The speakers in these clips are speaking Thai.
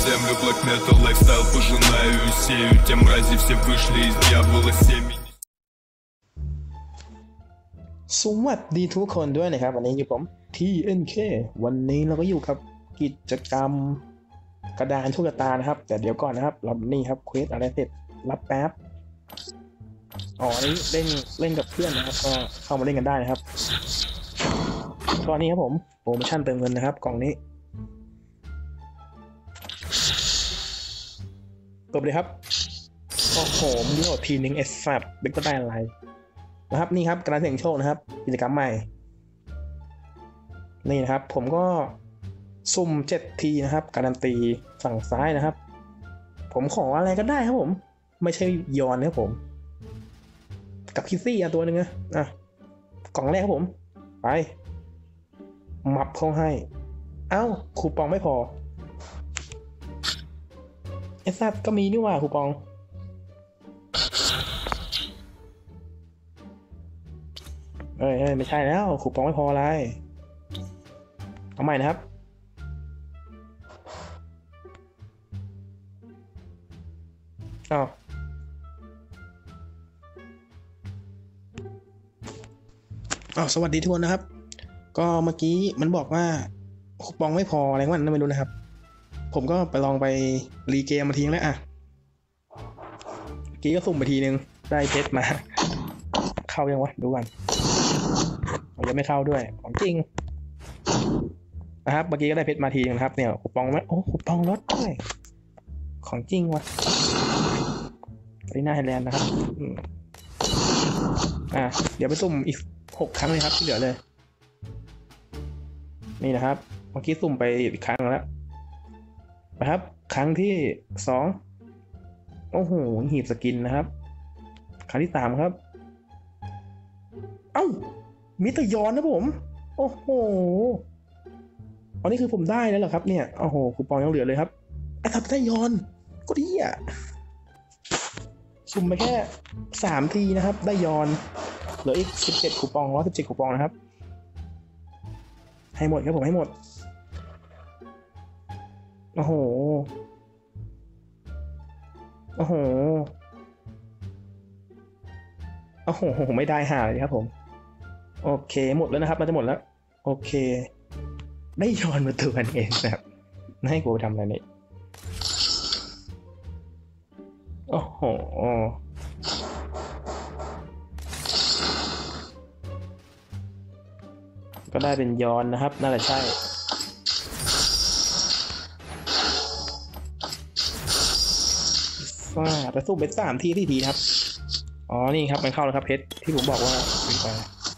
землю, black metal lifestyle пожинаю и сею. Те мрази все вышли из дьявола семени. สวัสดีทุกคนด้วยนะครับวันนี้อยู่ผม TNK วันนี้เราก็อยู่กับกิจกรรมกระดานโชคชะตานะครับแต่เดี๋ยวก่อนนะครับเรานี่ครับเควสอะไรเสร็จรับแป๊บนี่เล่นกับเพื่อนนะครับก็เข้ามาเล่นกันได้นะครับก็นี้ครับผมโปรโมชั่นเติมเงินนะครับกล่องนี้กดเลยครับโอ้โหมันโหลดทีนึงเอสซับเป็นก็ได้อะไรนะครับนี่ครับกระดานเสี่ยงโชคนะครับกิจกรรมใหม่นี่นะครับผมก็สุ่ม7 ทีนะครับการันตีฝั่งซ้ายนะครับผมขออะไรก็ได้ครับผมไม่ใช่ยอนนะครับผมกับคิซี่ตัวหนึ่งนะกล่องแรกครับผมไปมับเข้าให้เอ้าคูปองไม่พอไอ้สัตว์ก็มีนี่ว่าคูปองไม่ใช่แล้วคูปองไม่พออะไรเอาใหม่นะครับสวัสดีทุกคนนะครับก็เมื่อกี้มันบอกว่าคูปองไม่พออะไรมันไม่รู้นะครับผมก็ไปลองไปรีเกมมาทีนึงแล้วเมื่อกี้ก็สุ่มไปทีนึงได้เพชรมาเข้ายังวะดูกันยังไม่เข้าด้วยของจริงนะครับเมื่อกี้ก็ได้เพชรมาทีนึงครับเนี่ยคูปองไหมคูปองลดด้วยของจริงวะที่หน้าไฮแลนด์นะครับเดี๋ยวไปสุ่มอีก6 ครั้งเลยครับที่เหลือเลยนี่นะครับเมื่อกี้สุ่มไปอีกครั้งแล้วนะครับครั้งที่2โอ้โหหีบสกินนะครับครั้งที่3ครับมิตรยอนนะผมโอ้โหอันนี้คือผมได้แล้วเหรอครับเนี่ยโอ้โหคูปองยังเหลือเลยครับทับได้ยอนก็ดีสุ่มไปแค่3 ทีนะครับได้ยอนเหลืออีก17 คูปอง117 คูปองนะครับให้หมดครับผมให้หมดโอ้โหไม่ได้หาเลยครับผมโอเคหมดแล้วนะครับมันจะหมดแล้วโอเคได้ยอนมาตัวเองแบบให้กูทำอะไรเนี่ยโอ้โหก็ได้เป็นยอนนะครับน่าจะใช่แต่สู้เป็น3 ทีที่ทีครับนี่ครับมันเข้าแล้วครับเพชรที่ผมบอกว่าเป็นไป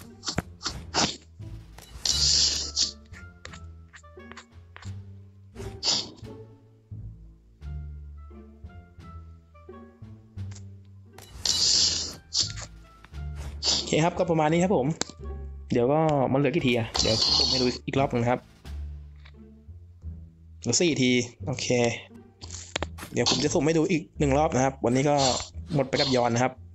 โอเคครับก็ประมาณนี้ครับผมเดี๋ยวก็มันเหลือกี่ทีเดี๋ยวผมให้ดูอีกรอบนึงครับเหลือ4 ทีโอเคเดี๋ยวผมจะสุ่มให้ดูอีก1 รอบนะครับวันนี้ก็หมดไปกับยอนนะครับ